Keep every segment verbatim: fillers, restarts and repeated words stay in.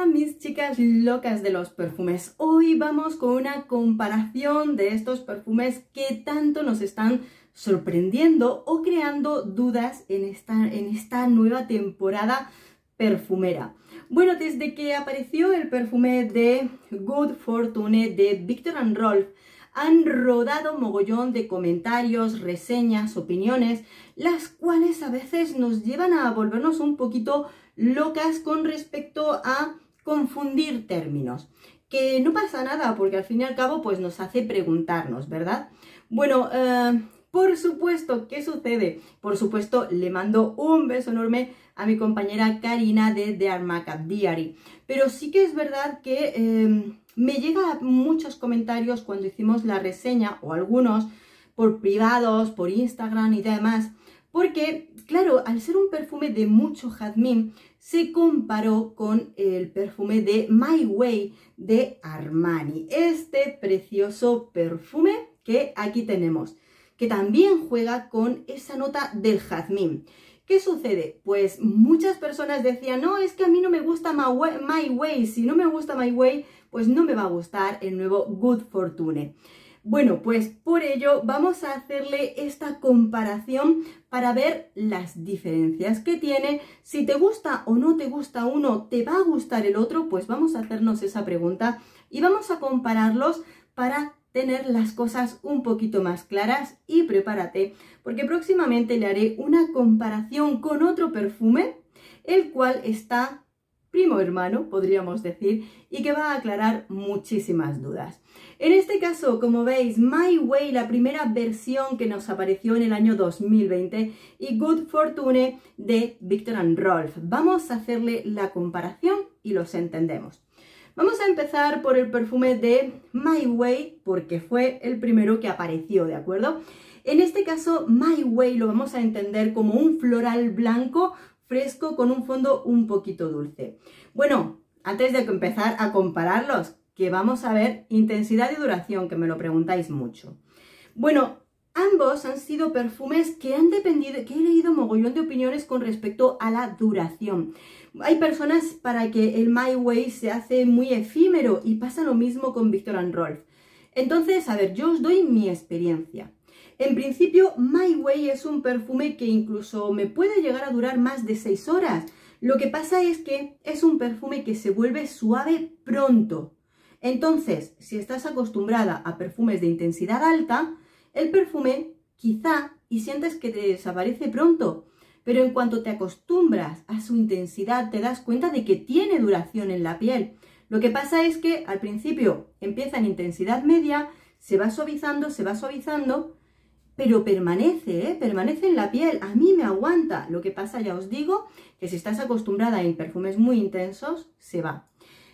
Hola mis chicas locas de los perfumes, hoy vamos con una comparación de estos perfumes que tanto nos están sorprendiendo o creando dudas en esta, en esta nueva temporada perfumera. Bueno, desde que apareció el perfume de Good Fortune de Viktor and Rolf, han rodado mogollón de comentarios, reseñas, opiniones, las cuales a veces nos llevan a volvernos un poquito locas con respecto a confundir términos. Que no pasa nada, porque al fin y al cabo pues nos hace preguntarnos, ¿verdad? Bueno, eh, por supuesto, ¿qué sucede? Por supuesto, le mando un beso enorme a mi compañera Karina de The Art Makeup Diary. Pero sí que es verdad que eh, me llegan muchos comentarios cuando hicimos la reseña, o algunos por privados, por Instagram y demás, porque, claro, al ser un perfume de mucho jazmín, se comparó con el perfume de My Way de Armani. Este precioso perfume que aquí tenemos, que también juega con esa nota del jazmín. ¿Qué sucede? Pues muchas personas decían, no, es que a mí no me gusta My Way, My Way. Si no me gusta My Way, pues no me va a gustar el nuevo Good Fortune. Bueno, pues por ello vamos a hacerle esta comparación para ver las diferencias que tiene. Si te gusta o no te gusta uno, ¿te va a gustar el otro? Pues vamos a hacernos esa pregunta y vamos a compararlos para tener las cosas un poquito más claras. Y prepárate, porque próximamente le haré una comparación con otro perfume, el cual está primo hermano, podríamos decir, y que va a aclarar muchísimas dudas. En este caso, como veis, My Way, la primera versión que nos apareció en el año dos mil veinte, y Good Fortune de Viktor and Rolf. Vamos a hacerle la comparación y los entendemos. Vamos a empezar por el perfume de My Way, porque fue el primero que apareció, ¿de acuerdo? En este caso, My Way lo vamos a entender como un floral blanco fresco con un fondo un poquito dulce. Bueno, antes de empezar a compararlos, que vamos a ver intensidad y duración, que me lo preguntáis mucho. Bueno, ambos han sido perfumes que han dependido, que he leído mogollón de opiniones con respecto a la duración. Hay personas para que el My Way se hace muy efímero y pasa lo mismo con Viktor and Rolf. Entonces, a ver, yo os doy mi experiencia. En principio, My Way es un perfume que incluso me puede llegar a durar más de seis horas. Lo que pasa es que es un perfume que se vuelve suave pronto. Entonces, si estás acostumbrada a perfumes de intensidad alta, el perfume quizá y sientes que te desaparece pronto. Pero en cuanto te acostumbras a su intensidad, te das cuenta de que tiene duración en la piel. Lo que pasa es que al principio empieza en intensidad media, se va suavizando, se va suavizando, pero permanece, ¿eh? permanece en la piel, a mí me aguanta. Lo que pasa, ya os digo, que si estás acostumbrada a perfumes muy intensos, se va.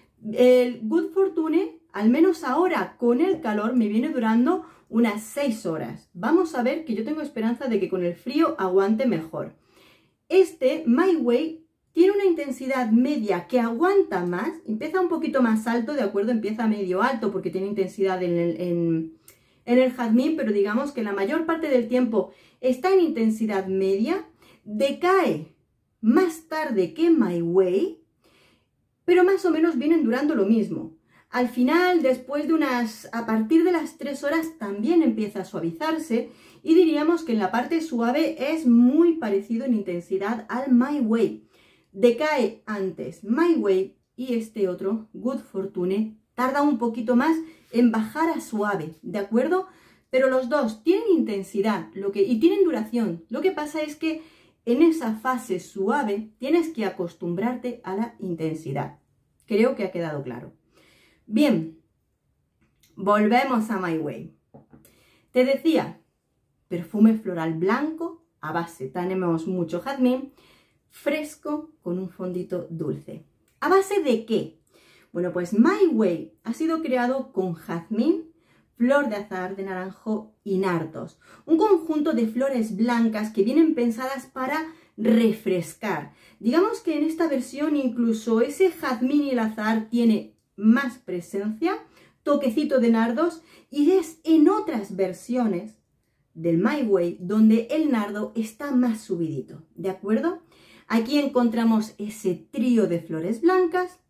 El Good Fortune, al menos ahora con el calor, me viene durando unas seis horas. Vamos a ver, que yo tengo esperanza de que con el frío aguante mejor. Este, My Way, tiene una intensidad media que aguanta más, empieza un poquito más alto, ¿de acuerdo? Empieza medio alto porque tiene intensidad en el... En, en el jazmín, pero digamos que la mayor parte del tiempo está en intensidad media, decae más tarde que My Way, pero más o menos vienen durando lo mismo. Al final, después de unas, a partir de las tres horas también empieza a suavizarse y diríamos que en la parte suave es muy parecido en intensidad al My Way. Decae antes My Way y este otro, Good Fortune, tarda un poquito más en bajar a suave, ¿de acuerdo? Pero los dos tienen intensidad lo que, y tienen duración. Lo que pasa es que en esa fase suave tienes que acostumbrarte a la intensidad. Creo que ha quedado claro. Bien, volvemos a My Way. Te decía, perfume floral blanco, a base, tenemos mucho jazmín, fresco con un fondito dulce. ¿A base de qué? Bueno, pues My Way ha sido creado con jazmín, flor de azahar de naranjo y nardos. Un conjunto de flores blancas que vienen pensadas para refrescar. Digamos que en esta versión incluso ese jazmín y el azahar tiene más presencia, toquecito de nardos, y es en otras versiones del My Way donde el nardo está más subidito, ¿de acuerdo? Aquí encontramos ese trío de flores blancas,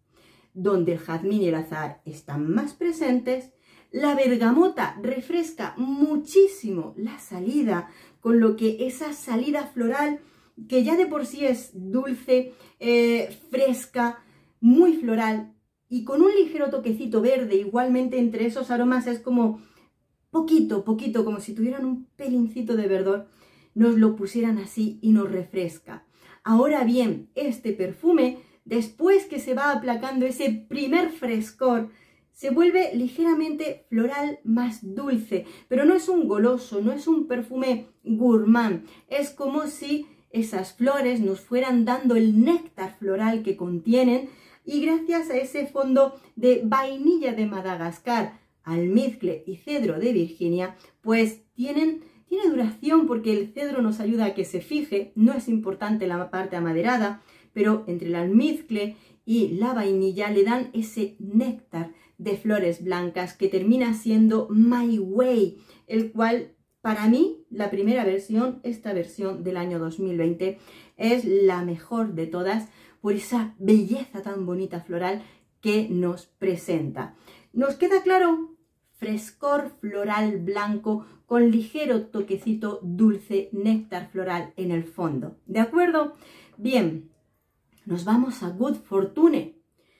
donde el jazmín y el azahar están más presentes. La bergamota refresca muchísimo la salida, con lo que esa salida floral, que ya de por sí es dulce, eh, fresca, muy floral, y con un ligero toquecito verde, igualmente entre esos aromas es como poquito, poquito, como si tuvieran un pelincito de verdor, nos lo pusieran así y nos refresca. Ahora bien, este perfume, después que se va aplacando ese primer frescor, se vuelve ligeramente floral, más dulce, pero no es un goloso, no es un perfume gourmand, es como si esas flores nos fueran dando el néctar floral que contienen, y gracias a ese fondo de vainilla de Madagascar, almizcle y cedro de Virginia, pues tienen, tiene duración, porque el cedro nos ayuda a que se fije, no es importante la parte amaderada, pero entre el almizcle y la vainilla le dan ese néctar de flores blancas que termina siendo My Way, el cual para mí la primera versión, esta versión del año dos mil veinte, es la mejor de todas por esa belleza tan bonita floral que nos presenta. ¿Nos queda claro? Frescor floral blanco con ligero toquecito dulce, néctar floral en el fondo. ¿De acuerdo? Bien, nos vamos a Good Fortune,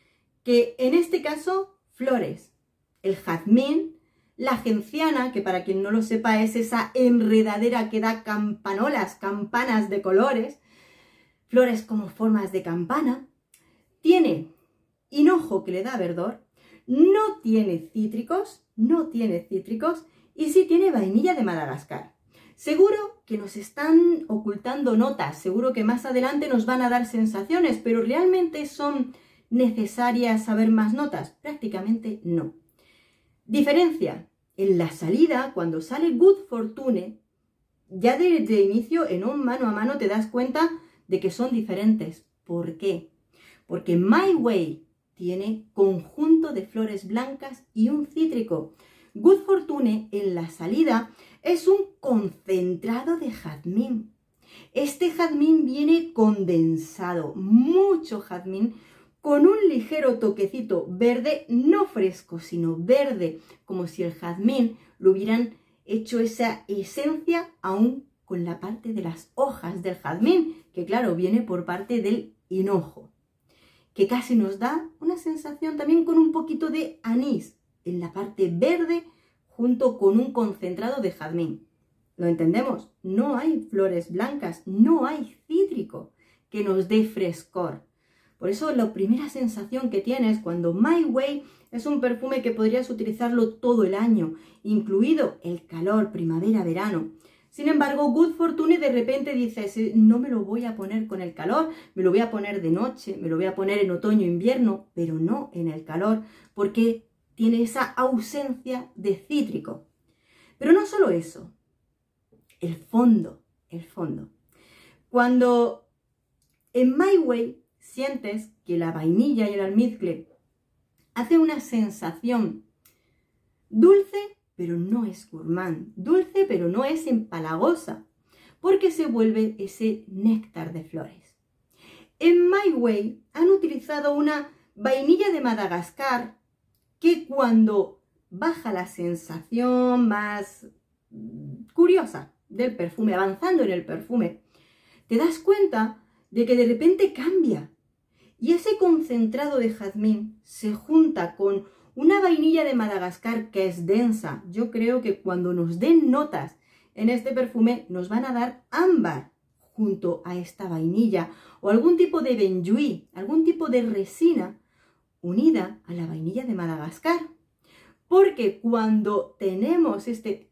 que en este caso, flores, el jazmín, la genciana, que para quien no lo sepa es esa enredadera que da campanolas, campanas de colores, flores como formas de campana, tiene hinojo que le da verdor, no tiene cítricos, no tiene cítricos y sí tiene vainilla de Madagascar. Seguro que nos están ocultando notas, seguro que más adelante nos van a dar sensaciones, pero ¿realmente son necesarias saber más notas? Prácticamente no. Diferencia, en la salida, cuando sale Good Fortune, ya desde inicio en un mano a mano te das cuenta de que son diferentes. ¿Por qué? Porque My Way tiene conjunto de flores blancas y un cítrico. Good Fortune en la salida es un concentrado de jazmín. Este jazmín viene condensado, mucho jazmín, con un ligero toquecito verde, no fresco, sino verde, como si el jazmín lo hubieran hecho esa esencia aún con la parte de las hojas del jazmín, que claro, viene por parte del hinojo, que casi nos da una sensación también con un poquito de anís en la parte verde junto con un concentrado de jazmín. ¿Lo entendemos? No hay flores blancas, no hay cítrico que nos dé frescor. Por eso la primera sensación que tienes cuando My Way es un perfume que podrías utilizarlo todo el año, incluido el calor, primavera, verano. Sin embargo, Good Fortune de repente dices, no me lo voy a poner con el calor, me lo voy a poner de noche, me lo voy a poner en otoño, invierno, pero no en el calor, porque tiene esa ausencia de cítrico. Pero no solo eso, el fondo, el fondo. Cuando en My Way sientes que la vainilla y el almizcle hace una sensación dulce, pero no es gourmand, dulce, pero no es empalagosa, porque se vuelve ese néctar de flores. En My Way han utilizado una vainilla de Madagascar que cuando baja la sensación más curiosa del perfume, avanzando en el perfume, te das cuenta de que de repente cambia. Y ese concentrado de jazmín se junta con una vainilla de Madagascar que es densa. Yo creo que cuando nos den notas en este perfume nos van a dar ámbar junto a esta vainilla o algún tipo de benjuí, algún tipo de resina unida a la vainilla de Madagascar. Porque cuando tenemos este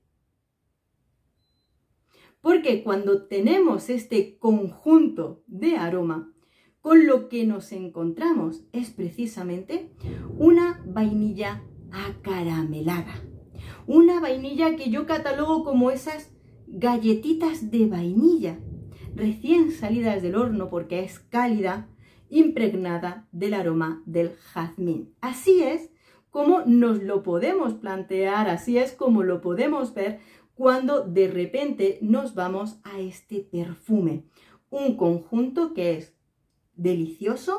Porque cuando tenemos este conjunto de aroma, con lo que nos encontramos es precisamente una vainilla acaramelada. Una vainilla que yo catalogo como esas galletitas de vainilla, recién salidas del horno porque es cálida, impregnada del aroma del jazmín. Así es como nos lo podemos plantear, así es como lo podemos ver cuando de repente nos vamos a este perfume. Un conjunto que es delicioso,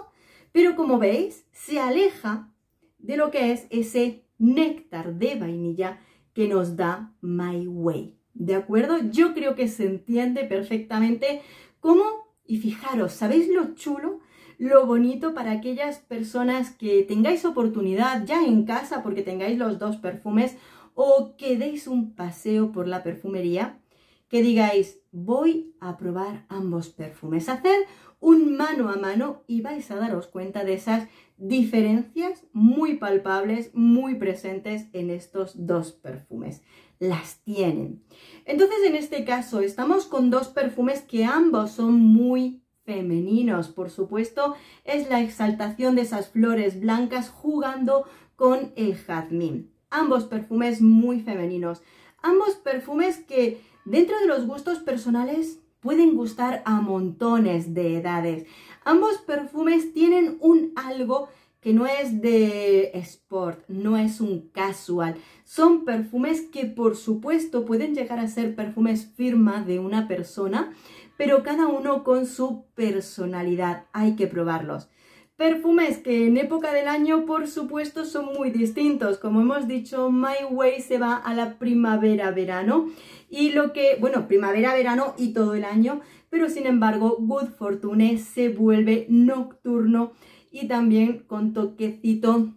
pero como veis, se aleja de lo que es ese néctar de vainilla que nos da My Way, ¿de acuerdo? Yo creo que se entiende perfectamente cómo, y fijaros, ¿sabéis lo chulo? Lo bonito para aquellas personas que tengáis oportunidad ya en casa porque tengáis los dos perfumes o que deis un paseo por la perfumería, que digáis, voy a probar ambos perfumes, hacer un mano a mano y vais a daros cuenta de esas diferencias muy palpables, muy presentes en estos dos perfumes. Las tienen. Entonces, en este caso, estamos con dos perfumes que ambos son muy femeninos. Por supuesto, es la exaltación de esas flores blancas jugando con el jazmín. Ambos perfumes muy femeninos. Ambos perfumes que dentro de los gustos personales pueden gustar a montones de edades. Ambos perfumes tienen un algo que no es de sport, no es un casual. Son perfumes que por supuesto pueden llegar a ser perfumes firma de una persona, pero cada uno con su personalidad. Hay que probarlos. Perfumes que en época del año, por supuesto, son muy distintos. Como hemos dicho, My Way se va a la primavera-verano. Y lo que, bueno, primavera-verano y todo el año. Pero sin embargo, Good Fortune se vuelve nocturno y también con toquecito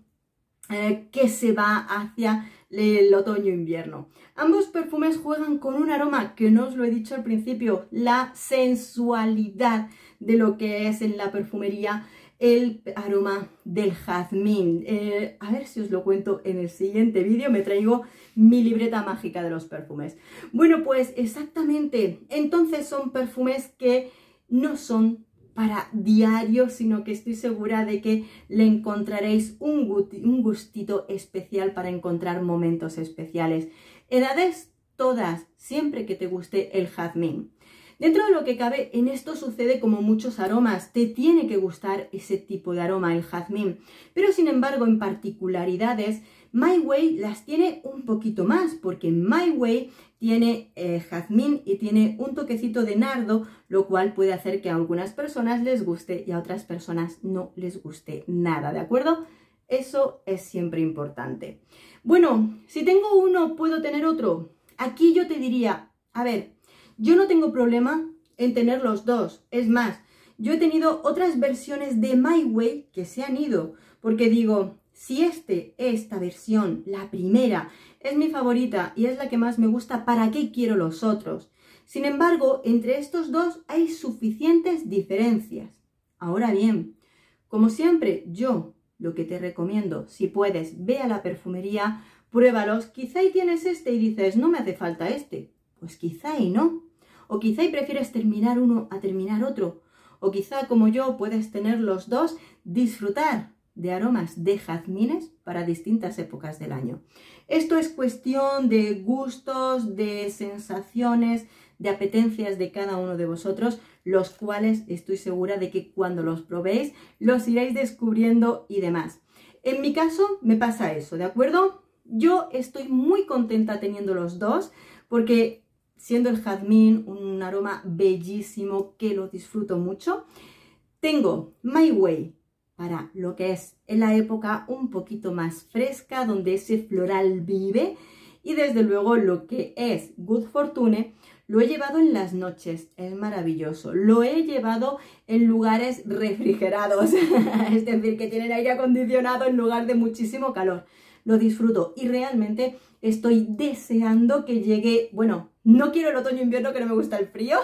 eh, que se va hacia el otoño-invierno. Ambos perfumes juegan con un aroma que no os lo he dicho al principio, la sensualidad de lo que es en la perfumería el aroma del jazmín. Eh, a ver si os lo cuento en el siguiente vídeo, me traigo mi libreta mágica de los perfumes. Bueno, pues exactamente, entonces son perfumes que no son para diario, sino que estoy segura de que le encontraréis un, un gustito especial para encontrar momentos especiales. Edades todas, siempre que te guste el jazmín. Dentro de lo que cabe, en esto sucede como muchos aromas, te tiene que gustar ese tipo de aroma, el jazmín, pero sin embargo en particularidades, My Way las tiene un poquito más, porque My Way tiene eh, jazmín y tiene un toquecito de nardo, lo cual puede hacer que a algunas personas les guste y a otras personas no les guste nada, ¿de acuerdo? Eso es siempre importante. Bueno, si tengo uno, ¿puedo tener otro? Aquí yo te diría, a ver, yo no tengo problema en tener los dos. Es más, yo he tenido otras versiones de My Way que se han ido, porque digo, si este, esta versión, la primera, es mi favorita y es la que más me gusta, ¿para qué quiero los otros? Sin embargo, entre estos dos hay suficientes diferencias. Ahora bien, como siempre, yo lo que te recomiendo, si puedes, ve a la perfumería, pruébalos, quizá y tienes este y dices, no me hace falta este. Pues quizá y no. O quizá y prefieres terminar uno a terminar otro. O quizá como yo puedes tener los dos, disfrutar de aromas de jazmines para distintas épocas del año. Esto es cuestión de gustos, de sensaciones, de apetencias de cada uno de vosotros, los cuales estoy segura de que cuando los probéis los iréis descubriendo y demás. En mi caso me pasa eso, ¿de acuerdo? Yo estoy muy contenta teniendo los dos porque siendo el jazmín un aroma bellísimo que lo disfruto mucho, tengo My Way para lo que es en la época un poquito más fresca, donde ese floral vive, y desde luego lo que es Good Fortune lo he llevado en las noches, es maravilloso, lo he llevado en lugares refrigerados, es decir, que tienen aire acondicionado en lugar de muchísimo calor. Lo disfruto y realmente estoy deseando que llegue, bueno, no quiero el otoño-invierno que no me gusta el frío,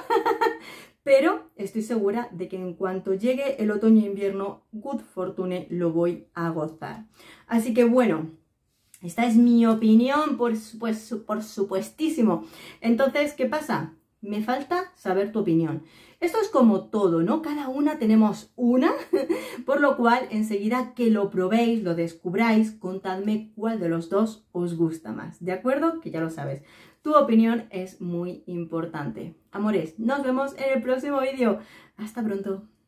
pero estoy segura de que en cuanto llegue el otoño-invierno, Good Fortune lo voy a gozar. Así que bueno, esta es mi opinión, por, pues, por supuestísimo. Entonces, ¿qué pasa? Me falta saber tu opinión. Esto es como todo, ¿no? Cada una tenemos una, por lo cual enseguida que lo probéis, lo descubráis, contadme cuál de los dos os gusta más, ¿de acuerdo? Que ya lo sabes. Tu opinión es muy importante. Amores, nos vemos en el próximo vídeo. Hasta pronto.